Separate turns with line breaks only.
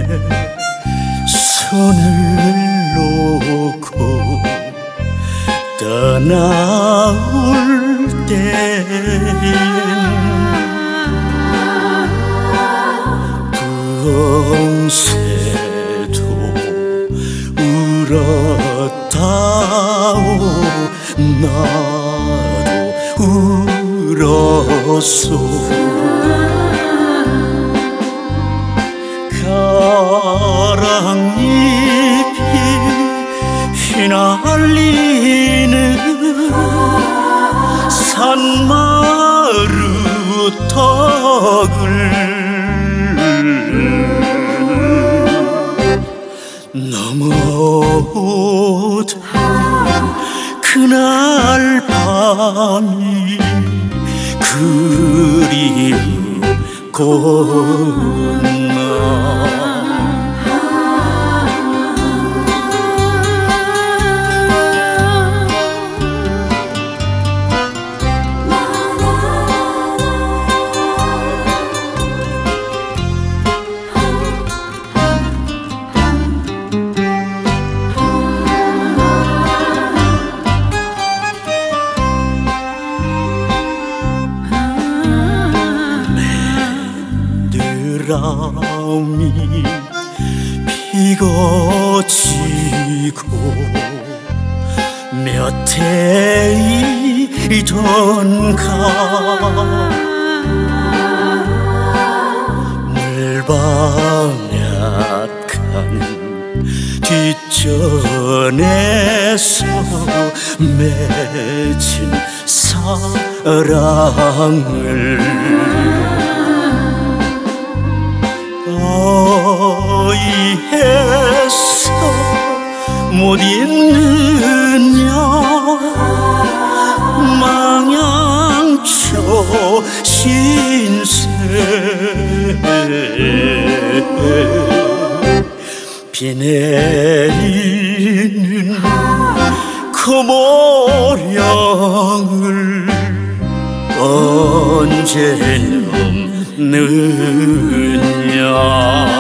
손을 놓고 떠나올 때엔 부엉새도 울었다오 나도 울었소. 가랑잎이 휘날리는 산마루턱을 넘어오던 그날 밤이 그리웠구나. 바람이 피고 지고 몇 해이던가 물방약한 뒷전에서 맺은 사랑을 어이해서 못 잊느냐 망양초 신세 비 내리는 고모령을 언제 넘느냐.